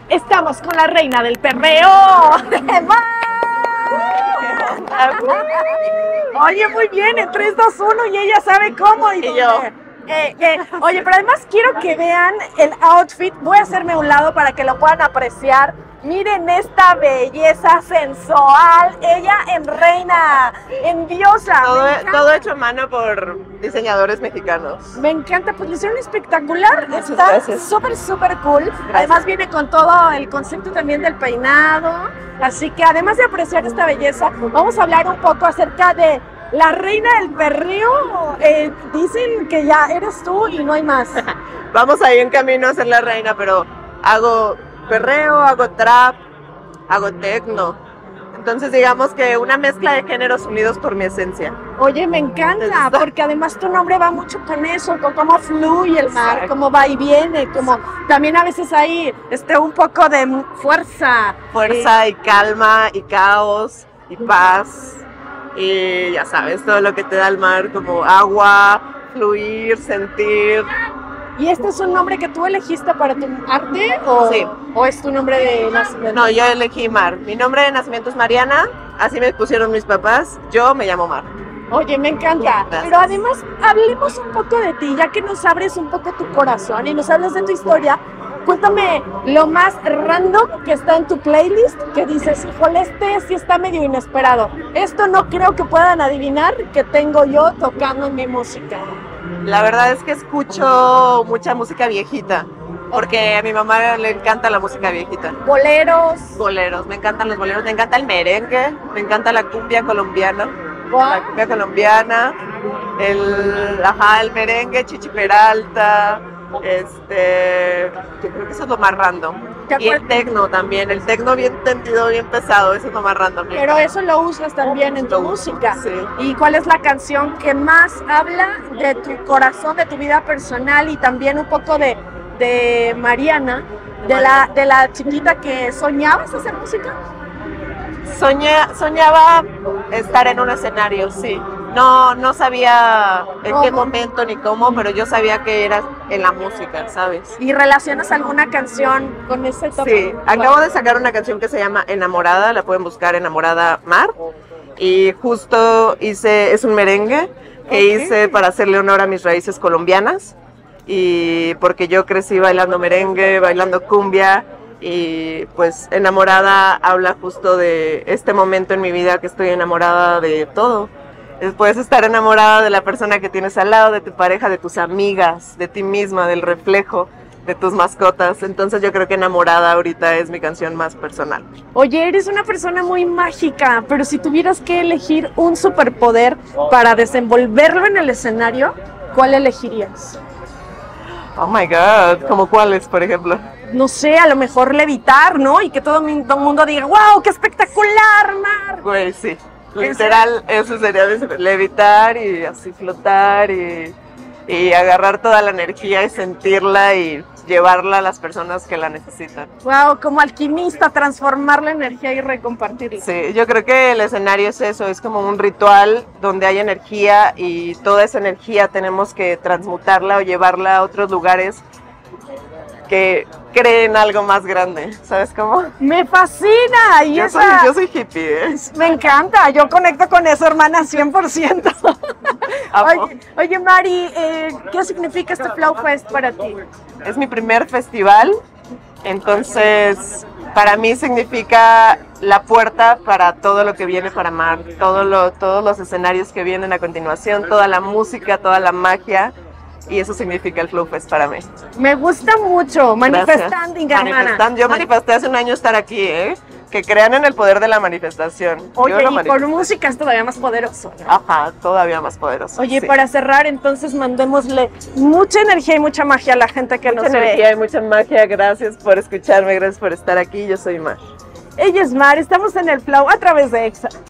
Estamos con la reina del perreo. ¡Mar! Oye, muy bien, en 3, 2, 1 y ella sabe cómo. Y yo. Oye, pero además quiero que vean el outfit. Voy a hacerme a un lado para que lo puedan apreciar. Miren esta belleza sensual. Ella en reina, en diosa. Todo hecho a mano por diseñadores mexicanos. Me encanta, pues lo hicieron espectacular. Muchas Está gracias. súper cool. Además viene con todo el concepto también del peinado. Así que además de apreciar esta belleza, vamos a hablar un poco acerca de la reina del perreo. Dicen que ya eres tú y no hay más. Vamos ahí en camino a ser la reina, pero hago perreo, hago trap, hago techno. Entonces digamos que una mezcla de géneros unidos por mi esencia. Oye, me encanta, porque además tu nombre va mucho con eso, con cómo fluye el mar, Exacto. cómo va y viene, como también a veces hay un poco de fuerza. Fuerza y calma y caos y paz. Y ya sabes, todo lo que te da el mar, como agua, fluir, sentir. ¿Y este es un nombre que tú elegiste para tu arte Sí. o es tu nombre de nacimiento? No, yo elegí Mar. Mi nombre de nacimiento es Mariana, así me pusieron mis papás. Yo me llamo Mar. Oye, me encanta. Gracias. Pero además, hablemos un poco de ti, ya que nos abres un poco tu corazón y nos hablas de tu historia. Cuéntame lo más random que está en tu playlist, que dices, híjole, este sí está medio inesperado. Esto no creo que puedan adivinar que tengo yo tocando en mi música. La verdad es que escucho mucha música viejita, porque a mi mamá le encanta la música viejita. Boleros. Boleros, me encantan los boleros, me encanta el merengue, me encanta la cumbia colombiana. Guau. La cumbia colombiana, el merengue, Chichi Peralta, yo creo que eso es lo más random. ¿Te Y el acuerdas? tecno también, el tecno bien tendido, bien pesado, eso es lo más random. Pero eso lo usas también en tu música. Sí. ¿Y cuál es la canción que más habla de tu corazón, de tu vida personal y también un poco de Mariana, de la chiquita que soñabas hacer música? Soñaba estar en un escenario, sí. No sabía en qué momento ni cómo, pero yo sabía que era en la música, ¿sabes? ¿Y relacionas alguna canción con ese toque? Sí, acabo de sacar una canción que se llama Enamorada, la pueden buscar Enamorada Mar, y justo es un merengue que hice para hacerle honor a mis raíces colombianas, y porque yo crecí bailando merengue, bailando cumbia, y pues Enamorada habla justo de este momento en mi vida que estoy enamorada de todo. Puedes estar enamorada de la persona que tienes al lado, de tu pareja, de tus amigas, de ti misma, del reflejo, de tus mascotas. Entonces yo creo que Enamorada ahorita es mi canción más personal. Oye, eres una persona muy mágica, pero si tuvieras que elegir un superpoder para desenvolverlo en el escenario, ¿cuál elegirías? Oh my God, ¿como cuáles, por ejemplo? No sé, a lo mejor levitar, ¿no? Y que todo el mundo diga, wow, qué espectacular, Mar. Güey, sí. Literal, eso sería levitar y así flotar y agarrar toda la energía y sentirla y llevarla a las personas que la necesitan. Wow, como alquimista, transformar la energía y recompartirla. Sí, yo creo que el escenario es eso, es como un ritual donde hay energía y toda esa energía tenemos que transmutarla o llevarla a otros lugares que creen algo más grande, ¿sabes cómo? Me fascina. Y Yo soy hippie, ¿eh? Me encanta, yo conecto con eso, hermana, 100%. Oye, Mari, ¿qué significa este Flow Fest para ti? Es mi primer festival, entonces para mí significa la puerta para todo lo que viene para Mar, todos los escenarios que vienen a continuación, toda la música, toda la magia. Y eso significa el Flow Fest para mí. Me gusta mucho, manifestando, hermana. Yo manifesté hace un año estar aquí, ¿eh? Que crean en el poder de la manifestación. Oye, y con música es todavía más poderoso, ¿no? Ajá, todavía más poderoso. Oye, sí. Para cerrar, entonces mandémosle mucha energía y mucha magia a la gente que nos ve. Mucha energía y mucha magia. Gracias por escucharme, gracias por estar aquí. Yo soy Mar. Ella es Mar, estamos en el Flow a través de EXA.